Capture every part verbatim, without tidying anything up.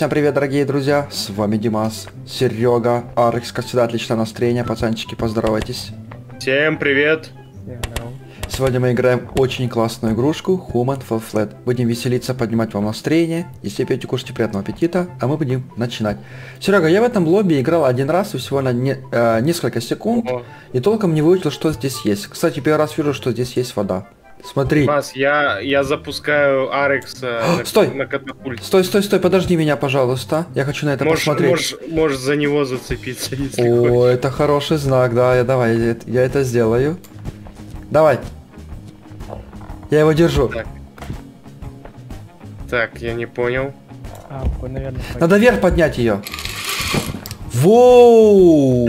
Всем привет, дорогие друзья, с вами Димас, Серега, Арекс, как всегда, отличное настроение, пацанчики, поздоровайтесь. Всем привет. Сегодня мы играем очень классную игрушку Human Fall Flat. Будем веселиться, поднимать вам настроение. Если пьете, кушайте, приятного аппетита, а мы будем начинать. Серега, я в этом лобби играл один раз и всего на не, э, несколько секунд, О. и толком не выучил, что здесь есть. Кстати, первый раз вижу, что здесь есть вода. Смотри. Димас, я, я запускаю Арекса на, стой! на катапульте. Стой, стой, стой, подожди меня, пожалуйста. Я хочу на это можешь, посмотреть. Можешь, можешь за него зацепиться, если О, хочешь. это хороший знак, да, я давай, я, я это сделаю. Давай. Я его держу. Так, так я не понял. А, наверное, надо вверх поднять ее. Воу!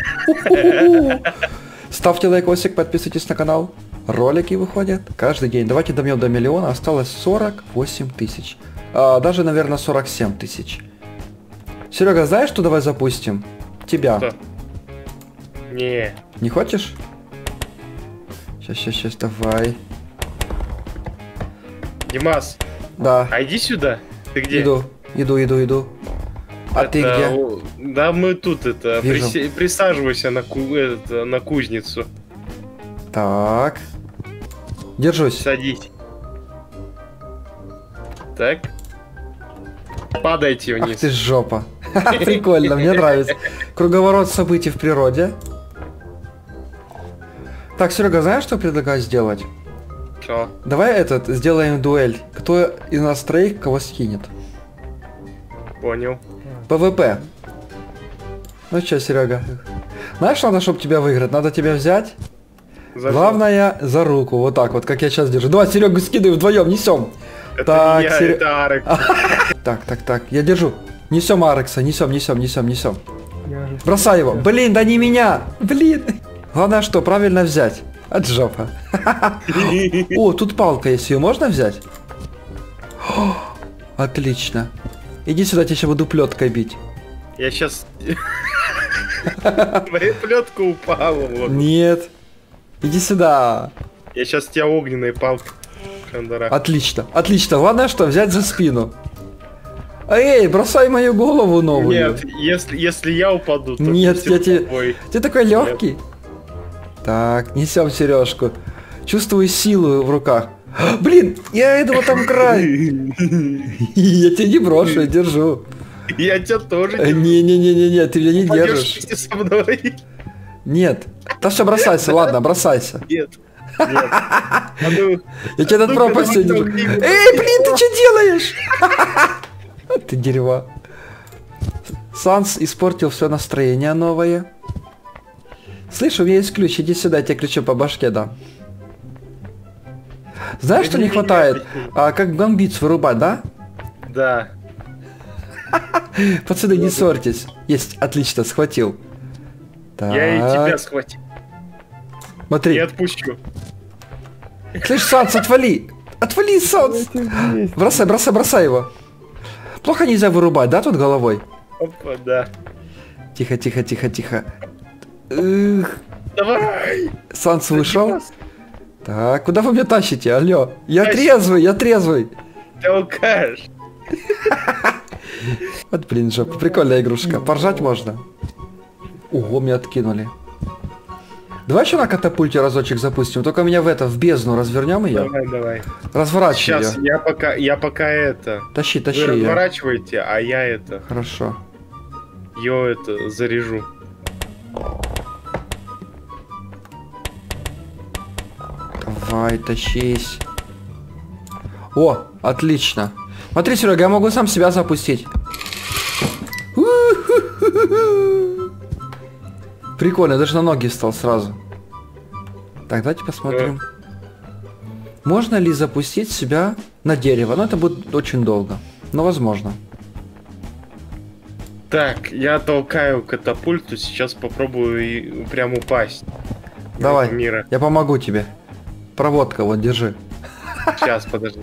Ставьте лайкосик, подписывайтесь на канал. Ролики выходят каждый день. Давайте добьем до миллиона. Осталось сорок восемь тысяч. А, даже, наверное, сорок семь тысяч. Серега, знаешь, что давай запустим? Тебя. Что? Не. Не хочешь? Сейчас, сейчас, сейчас, давай. Димас. Да. А иди сюда. Ты где? Иду, иду, иду, иду. А это, ты где? О, да мы тут это. Вижу. Приси, присаживайся на, ку, это, на кузницу. Так. Держусь. Садись. Так. Падайте вниз. Ах ты жопа. Прикольно, мне нравится. Круговорот событий в природе. Так, Серега, знаешь, что предлагаю сделать? Что? Давай этот, сделаем дуэль. Кто из нас троих кого скинет? Понял. ПВП. Ну что, Серега? Знаешь, надо, чтобы тебя выиграть? Надо тебя взять. За Главное, за руку. Вот так вот, как я сейчас держу. Давай, Серегу скидывай вдвоем, несем. Это так, не я, Сер... это Арекс. Так, так, так, я держу. Несем Арекса, несем, несем, несем, несем. Бросай его. Блин, да не меня. Блин. Главное, что правильно взять. От жопа. О, тут палка есть, ее можно взять? О, отлично. Иди сюда, я тебя сейчас буду плеткой бить. Я сейчас... Моя плетка упала. Вот. Нет. Иди сюда. Я сейчас тебя огненной палкой. Отлично, отлично. Главное, что взять за спину. Эй, бросай мою голову новую. Нет, если, если я упаду, то нет, я тебе... Ты такой легкий. Нет. Так, несем сережку. Чувствую силу в руках. Блин, я этого там краю. Я тебя не брошу, я держу. Я тебя тоже держу. Не-не-не-не, ты меня не держишь. Со мной. Нет. Да все, бросайся, ладно, бросайся. Нет. Нет. А ну, я тебя над пропастью держу. Эй, блин, ты что делаешь? Ты дерево. Санс испортил все настроение новое. Слышь, у меня есть ключ, иди сюда, я тебе ключом по башке дам. Знаешь, что не хватает? А как бомбиц вырубать, да? Да. Пацаны, не ссорьтесь. Есть, отлично, схватил. Так. Я и тебя схватил. Смотри. Не отпущу. Слышь, Санс, отвали! Отвали, Санс! Бросай, бросай, бросай его. Плохо нельзя вырубать, да, тут головой? Опа, да. Тихо, тихо, тихо, тихо. Эх. Давай! Санс вышел. Так, куда вы меня тащите? Алло. Я Тащи. трезвый, я трезвый. Ты алкаш. Вот, блин, жопа. Прикольная игрушка. Поржать можно. Ого, меня откинули. Давай еще на катапульте разочек запустим. Только меня в это, в бездну развернем ее. Давай, давай. Разворачивай Сейчас, ее. я пока, я пока это... Тащи, тащи Вы ее. разворачивайте, а я это... Хорошо. Ее это, заряжу. Давай, тащись. О, отлично. Смотри, Серега, я могу сам себя запустить. Прикольно, даже на ноги встал сразу. Так, давайте посмотрим. Можно ли запустить себя на дерево? Ну, это будет очень долго. Но возможно. Так, я толкаю катапульту, сейчас попробую и прям упасть. Давай, мира. Я помогу тебе. Проводка, вот, держи. Сейчас, подожди.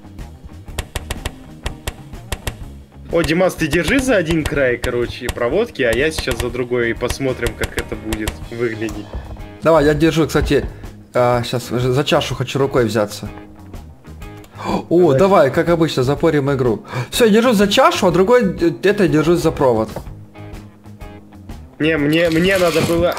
О, Димас, ты держи за один край, короче, проводки, а я сейчас за другой, и посмотрим, как это будет выглядеть. Давай, я держу, кстати, а, сейчас за чашу хочу рукой взяться. О, Давай. давай, как обычно, запорим игру. Все, я держусь за чашу, а другой э, это я держусь за провод. Не, мне, мне надо было...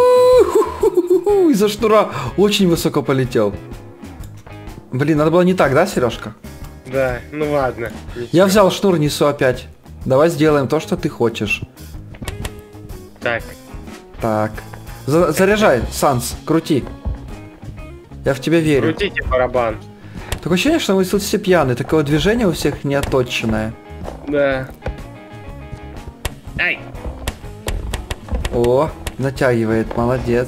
Из-за шнура очень высоко полетел. Блин, надо было не так, да, Сережка? Да, ну ладно. Я взял шнур, несу опять. Давай сделаем то, что ты хочешь. Так. Так. За- заряжай, Санс, крути. Я в тебя верю. Крутите барабан. Такое ощущение, что мы тут все пьяные. Такое движение у всех неоточенное. Да. Ай! О, натягивает, молодец.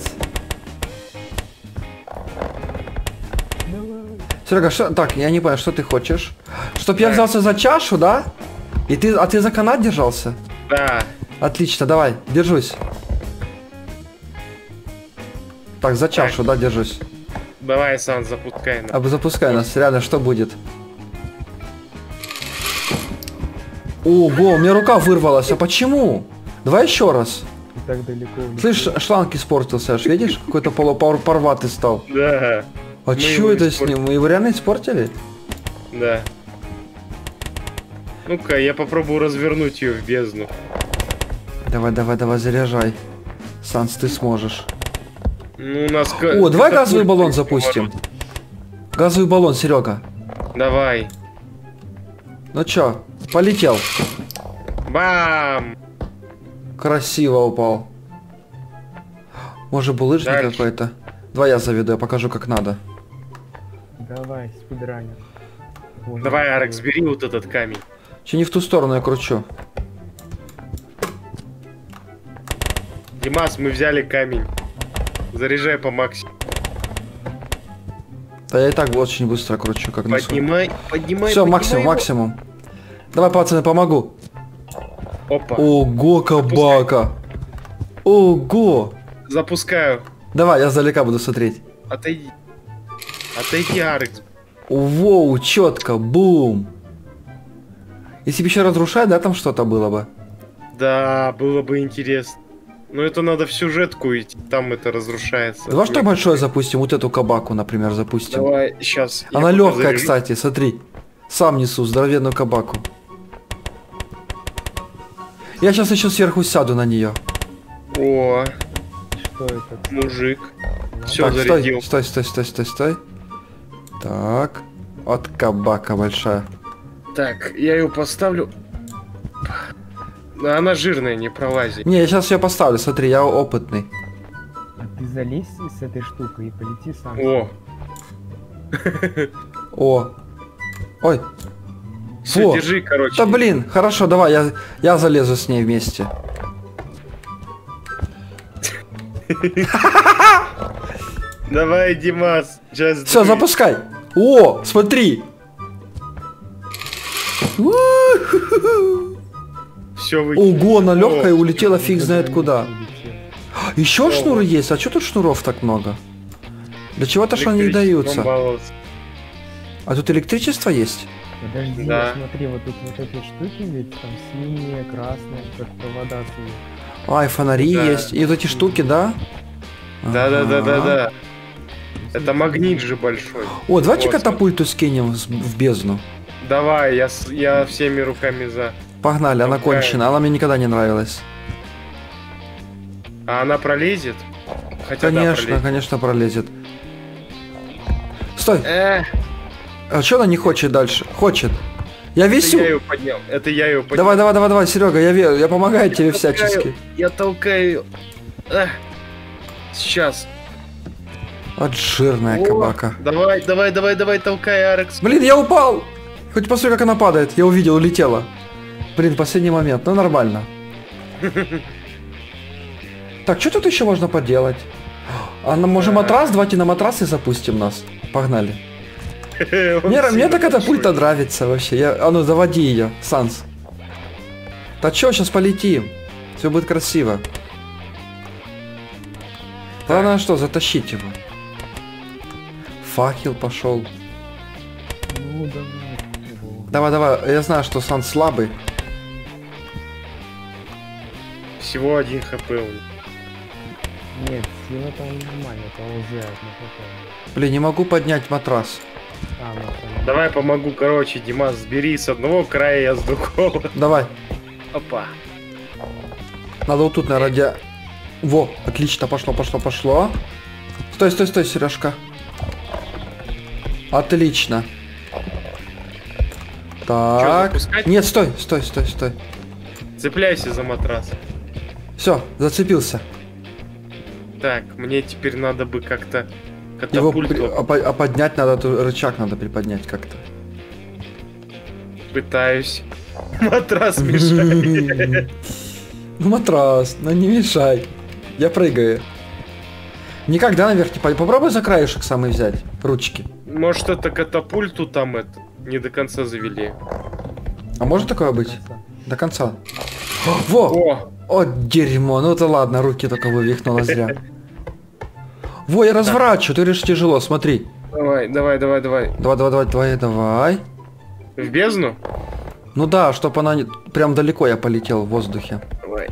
Серега, что... Так, я не понял, что ты хочешь? Чтоб я Так. взялся за чашу, да? И ты... А ты за канат держался? Да. Отлично, давай, держусь. Так, за чашу, да, держусь. Давай, Сан, запускай. А запускай нас, реально, что будет? Ого, у меня рука вырвалась, а почему? Давай еще раз. Так далеко. Слышь, шланг испортился, аж видишь? Какой-то полупорватый стал. Да. А Мы чё его это с испортили. ним? Мы его реально испортили? Да. Ну-ка, я попробую развернуть ее в бездну. Давай, давай, давай, заряжай. Санс, ты сможешь. Ну, у нас... О, давай газовый баллон запустим. Газовый баллон, Серега. Давай. Ну чё, полетел. Бам! Красиво упал. Может, булыжник Дальше. какой-то? Давай я заведу, я покажу, как надо. Давай, спидранер. Можно Давай, было. Арекс, бери вот этот камень. Че не в ту сторону я кручу? Димас, мы взяли камень. Заряжай по максимуму. Да я и так очень быстро кручу, как на Поднимай, поднимай, Все, поднимай максимум, его. максимум. Давай, пацаны, помогу. Опа. Ого, кабака. Ого. Запускаю. Давай, я сдалека буду смотреть. Отойди. Отойди, Арекс. Воу, четко, бум. Если бы еще разрушать, да, там что-то было бы. Да, было бы интересно. Но это надо в сюжетку идти, там это разрушается. Давай что большое запустим, вот эту кабаку, например, запустим. Давай, сейчас. Она легкая, кстати, смотри. Сам несу здоровенную кабаку. Я сейчас еще сверху сяду на нее. О, Что это? мужик. Все, Так, зарядил. стой, стой, стой, стой, стой, стой. Так, от кабака большая. Так, я ее поставлю. Да, она жирная, не пролазит. Не, я сейчас ее поставлю, смотри, я опытный. А ты залезь с этой штукой и полети сам. О, О. Ой, все, Во. держи, короче. да блин, хорошо, давай, я, я залезу с ней вместе. Давай, Димас. Сейчас. Все, запускай. О, смотри. Все вы. Ого, она легкая и О, улетела фиг знает куда. Улетел. Еще шнуры есть, а что тут шнуров так много? Для чего-то что они даются. баловаться. А тут электричество есть? Подожди, Да. смотри, вот тут вот эти штуки ведь там синие, красные, как провода свои. Ай, фонари Да. есть. И вот эти штуки, да? Да, да, да, да, Ага. да. Это магнит же большой. О, давайте Вот, катапульту скинем с- в бездну. Давай, я, с- я всеми руками за. Погнали, она Какая? кончена, она мне никогда не нравилась. А она пролезет? Хотя да, Конечно, пролезет. конечно пролезет. Стой, Э, а что она не хочет дальше? Хочет. Я это весю. я ее поднял. Это я ее поднял. Давай, давай, давай, давай, Серега, я верю, я помогаю тебе Я толкаю, всячески. Я толкаю ее. Эх, сейчас. Вот жирная О, кабака. Давай, давай, давай, давай, толкай, Арекс. Блин, я упал! Хоть посмотри, как она падает. Я увидел, улетела. Блин, последний момент, ну нормально. Так, что тут еще можно поделать? А на, может матрас? Давайте на матрасы запустим нас. Погнали. Он Мне, мне сильно так эта большой. пульта нравится вообще. Я, а ну, заводи ее, Санс. Да чё, сейчас полетим. Все будет красиво. Главное что, затащить его. Факел пошел. Ну, давай. Ого. Давай, давай, я знаю, что Санс слабый. Всего один хп у него. Нет, сила там нормально, это ЛЗ от нападения. Блин, не могу поднять матрас. А, ну, понятно. Давай помогу, короче, Димас, сбери с одного края, я с другого. Давай. Опа. Надо вот тут, наверное, ради... Во, отлично, пошло, пошло, пошло. Стой, стой, стой, Сережка. Отлично. Так. запускать? Нет, стой, стой, стой, стой. Цепляйся за матрас. Все, зацепился. Так, мне теперь надо бы как-то Его катапульту при- а, по- а поднять надо, ту- рычаг надо приподнять как-то. пытаюсь. Матрас мешает. Ну, матрас, ну не мешай. Я прыгаю. Никогда наверх не пойду. Попробуй за краешек самый взять. Ручки. Может, это катапульту там это не до конца завели. А может такое быть? До конца. Во! О! О, дерьмо. Ну это ладно, руки только вывихнуло зря. Во, я разворачиваю. Ты говоришь тяжело, смотри. Давай, давай, давай, давай. Давай, давай, давай, давай, давай. В бездну? Ну да, чтобы она не... прям далеко я полетел в воздухе. Давай.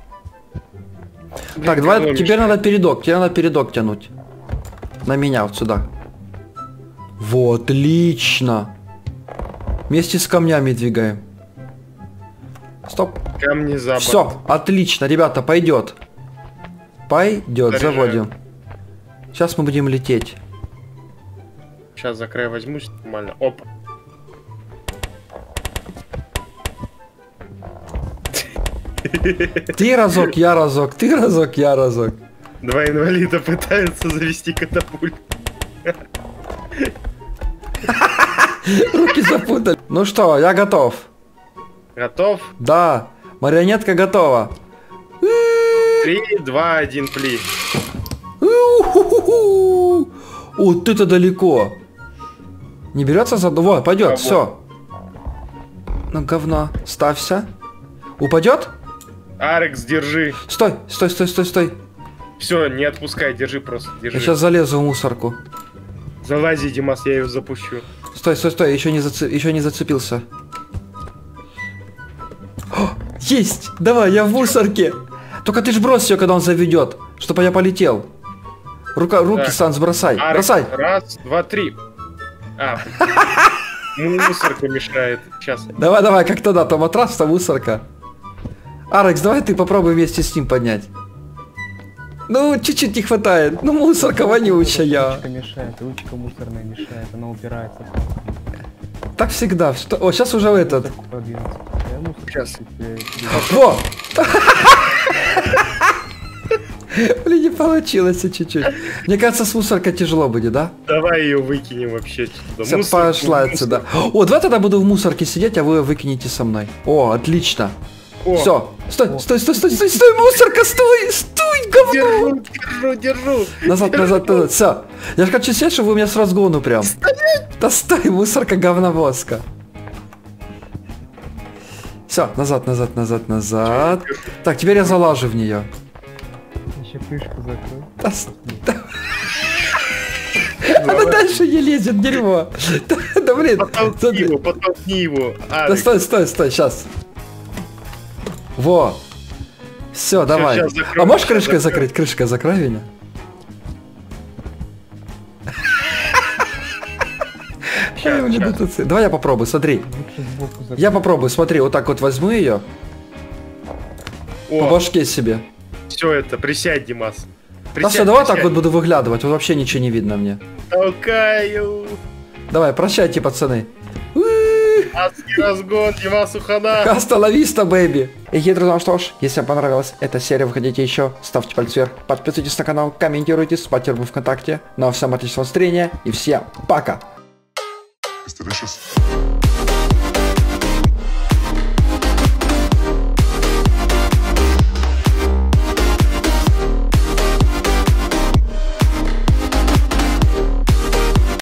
Так, давай, теперь надо передок, тебе надо передок тянуть. На меня, вот сюда. Вот, отлично. Вместе с камнями двигаем. Стоп. Камни за борт. Все, отлично, ребята, пойдет. Пойдет, Заряжаю. заводим. Сейчас мы будем лететь. Сейчас за край возьмусь, нормально. Оп. Ты разок, я разок, ты разок, я разок. Два инвалида пытаются завести катапульт. Руки запутали. Ну что, я готов. Готов? Да, марионетка готова. Три, два, один, пли. У-ху-ху-ху. Вот это далеко. Не берется за... Вот, пойдет, Кого? все. Ну, говно. Ставься. Упадет? Арекс, держи. Стой, стой, стой, стой, стой. Все, не отпускай, держи просто, держи. Я сейчас залезу в мусорку. Залази, Димас, я ее запущу. Стой, стой, стой, еще не, зацеп... еще не зацепился. О, есть! Давай, я в мусорке. Только ты ж брось ее, когда он заведет, чтобы я полетел. Рука, руки, Так. Санс, бросай. Арекс, Бросай. раз, два, три. А, мусорка мешает. Сейчас. Давай, давай, как тогда, то матрас, то мусорка. Арекс, давай ты попробуй вместе с ним поднять. Ну, чуть-чуть не хватает. Ну, мусорка вонючая. Ручка мешает, ручка мусорная мешает, она упирается. Так всегда. Что... О, сейчас уже этот. Мусорку продвинуться. Я мусорку Сейчас. чуть, э, передвинусь. Во! Блин, не получилось чуть-чуть. Мне кажется, с мусоркой тяжело будет, да? Давай ее выкинем вообще. Туда. Все, Мусор- пошла мусор. отсюда. О, давай тогда буду в мусорке сидеть, а вы выкинете со мной. О, отлично. О, Все. Стой, О. стой, стой, стой, стой, стой, мусорка, стой, стой, говно. Держу, держу, держу. Назад, держу. назад, назад. Все. Я же хочу сидеть, чтобы вы меня с разгону прям. Да стой, мусорка, говновозка. Все, назад, назад, назад, назад. Так, теперь я залажу в нее. Еще крышку закрой. Да, с- да. Она дальше не лезет, дерьмо. Да, да блин. Подтолкни Смотри. его, подтолкни его. Да Арекс. стой, стой, стой, сейчас. Во. Все, давай. щас закроем, А можешь щас крышкой закроем. закрыть? Крышкой закрой меня. Ай, блин, щас. это ц- Давай я попробую, смотри. Лучше сбоку закрой. Я попробую, смотри, вот так вот возьму ее, по О, башке себе. все это, присядь, Димас. Да Присядь, все, давай так присядь. вот буду выглядывать, вот вообще ничего не видно мне. Толкаю. Давай, прощайте, пацаны. Адский разгон, Димасу хана. Хаста лависта, бэйби. И, друзья, ну что ж, если вам понравилась эта серия, вы хотите еще, ставьте палец вверх, подписывайтесь на канал, комментируйте, смотрите в ВКонтакте. Ну а всем отличного настроения и всем пока. It's delicious.